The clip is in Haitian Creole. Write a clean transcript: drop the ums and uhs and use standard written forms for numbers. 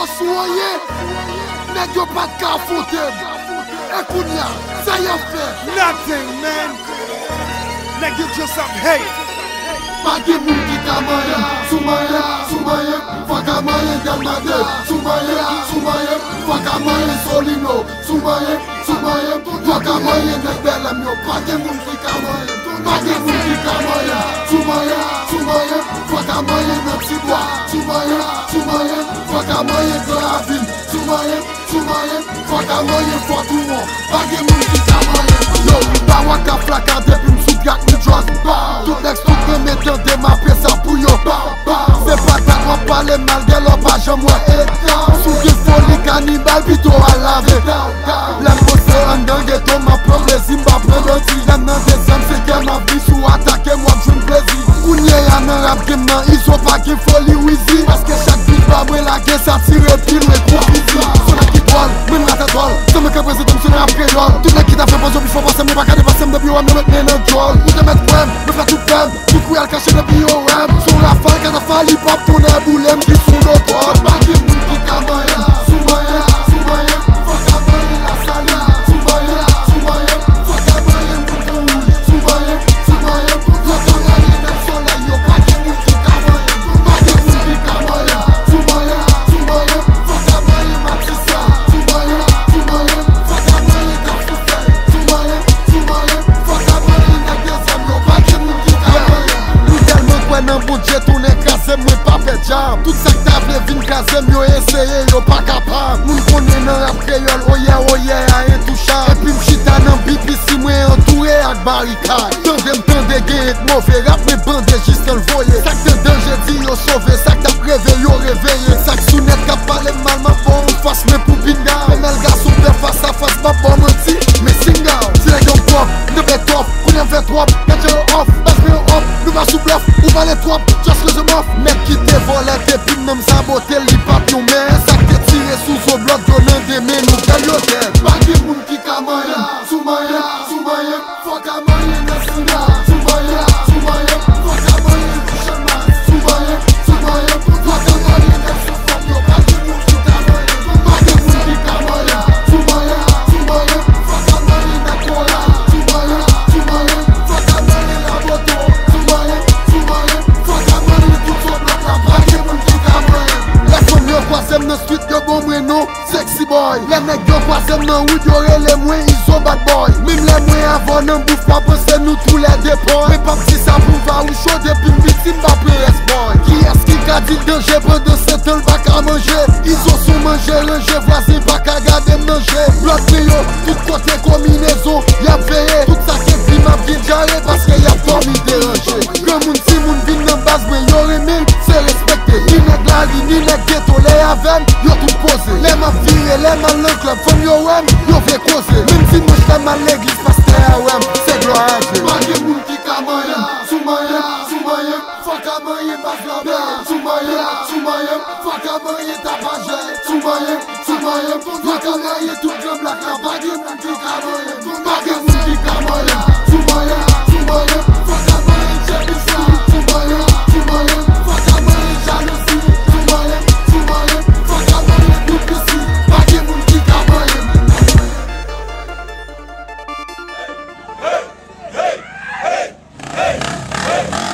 soye, nèg yo pas de ka fotem. E kounya, ça y a fait. Nothing, man. Nigga, you just up hate. Pas de moun ki ka manye, sou manye, fwa ka manye del made. Sou manye, fwa ka manye solino. Sou manye, fwa ka manye nèg belem yo. Pas de moun ki ka manye, pas de moun ki ka manye. Sou manye, fwa ka manye nan tibwa. Sou manye, fwa ka manye de la ville. Sou manye, fwa ka manye fwa tout moun. Pas de moun ki ka manye. Yo, pa waka flaka depi m'sout yak mi dress. Tout next tout me metten de ma pesa pou yo. Se patak wap pale malge lo pa jom wè etan. Sou ki foli kanibal pito a lave. Lem pose an dan geto ma progresi mba preloti. Lem nan dezem se ke ma vi sou atake mwa mjoun plezi. Kounye ya nan rap game nan iso pa ki foli wizi. Paske chak bit ba mwe la gen sa tire pil mwe kou fizi. Sona ki drol, mwen rata drol. Se me ke prezi tout se rap kreyol. Tout nek ki ta fe pozo pi fò pasem me pa ka depasem depi wèm ne met men nan drol. Ou te met wèm, me fra tout pèm. Tout kou yal kache depi yo wèm. Son la fal ka ta fal hip hop pou ne boulem ki sou do drol. Bagi moun ki ka manye, sou manye, fwa ka manye la sali. Sou manye, fwa ka manye moun kou ouj. Sou manye, fwa ka manye nek soleil yo. Bagi moun ki ka manye, sou manye, fwa ka manye matisa. Sou manye, fwa ka manye kapsoufel. Sou manye, fwa ka manye nek dezem yo. Bagi moun ki ka manye. Nou telman kwen nan bon dje toune krasem mwen pa pe jam. Tout sak table vin krasem yo eseye yo pa kapam. Moun konnen nan rap kreyol oye a intouchable. Epi mchita nan BBC mwen entoure ak barikad. Tende gen et mouve rap me bande jiskel voye. Sak te denje di yo sove, sak ta preve yo reveye. Sak sou net ka pale mal ma bon fas me pou binga. Femel ga sou pe face a face ma bon menti me singa. Si le yon pop, ne bet off, kounyen vet wop. Ket yo off, bas me yo off. Nou va sou bluff, ou va le trop, just que je m'off. Mec qui te vole te pin même sabote li pap yon men. Sak te tire sou zo blok donen de men nou tel yo tel. Bagi moun ki ka manye, sou manye, fwa ka manye nan singa. Sou manye, fwa ka manye touche man. Sou manye, fwa ka manye nan sou fok yo. Bagi moun ki ka manye, sou manye, fwa ka manye nan kola. Sou manye, fwa ka manye la boto. Sou manye, fwa ka manye tout so blok la. Bagi moun ki ka manye. La som yo kwasem nan street yo bon mwen no sexy boy. Le nek yo kwasem nan wood yo re le mwen iso bad boy. Mim le mwen avon nan bouf pa pense nou tou le depoy. Me pap si sa pou va ou chou depi mbitim ba PS boy. Ki eski ka di denje prende setel baka manje. Iso sou manje renje voisin baka gade mnanje. Blok me yo, tout kote kombinaison yap veye. Tout sa ke fi map bien jare paske yap dormi deranje. Gen moun si moun vin nan bas mwen yo remil se respekte. Ni nek lali, ni nek ghetto le aven yo tout pose. Le ma vire, le man le club fom yo wem yo ve koze. Même si mwen jte man l'eglise paste a wem se gloanje. Bagi moun ki ka manye, sou manye, fwa ka manye bas la be. Sou manye, fwa ka manye tapaje. Sou manye, fwa ka manye tout le blak la. Bagi moun ki ka manye, bagi moun ki ka manye. Sou manye, fwa ka manye jebisa. Sou manye, fwa ka manye jalousi. Sou manye, fwa ka manye tout pisi. Bagi moun ki ka manye. Hey!